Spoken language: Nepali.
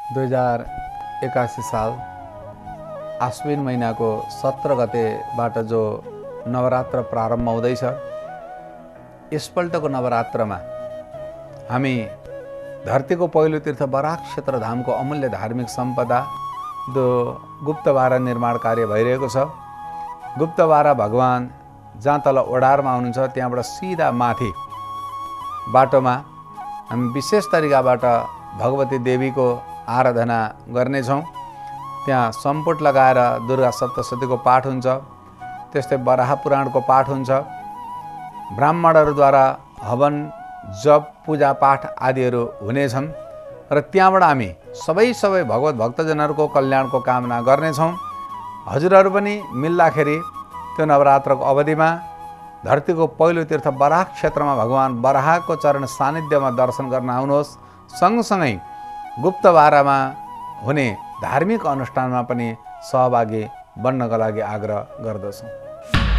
2081 साल आश्विन महिनाको 17 गतेबाट जो नवरात्र प्रारम्भ हुँदैछ, यसपल्टको नवरात्रमा हामी धरतीको पहिलो तीर्थ बराक क्षेत्र धामको अमूल्य धार्मिक सम्पदा जो गुप्तबारा निर्माण कार्य भइरहेको छ। गुप्तबारा भगवान जहाँ तल ओडारमा हुनुहुन्छ त्यहाँबाट सिधा माथि बाटोमा हामी विशेष तरिकाबाट भगवती देवीको आराधना गर्नेछौँ। त्यहाँ सम्पुट लगाएर दुर्गा सप्तशतीको पाठ हुन्छ, त्यस्तै वराह पुराणको पाठ हुन्छ। ब्राह्मणहरूद्वारा हवन जप पूजा पाठ आदिहरू हुनेछन् र त्यहाँबाट हामी सबै भगवत भक्तजनहरूको कल्याणको कामना गर्नेछौँ। हजुरहरू पनि मिल्दाखेरि त्यो नवरात्रको अवधिमा धरतीको पहिलो तीर्थ बराक क्षेत्रमा भगवान बराहको चरण सानिध्यमा दर्शन गर्न आउनुहोस्। सँगसँगै गुप्तबारामा हुने धार्मिक अनुष्ठानमा पनि सहभागी बन्नको लागि आग्रह गर्दछौँ।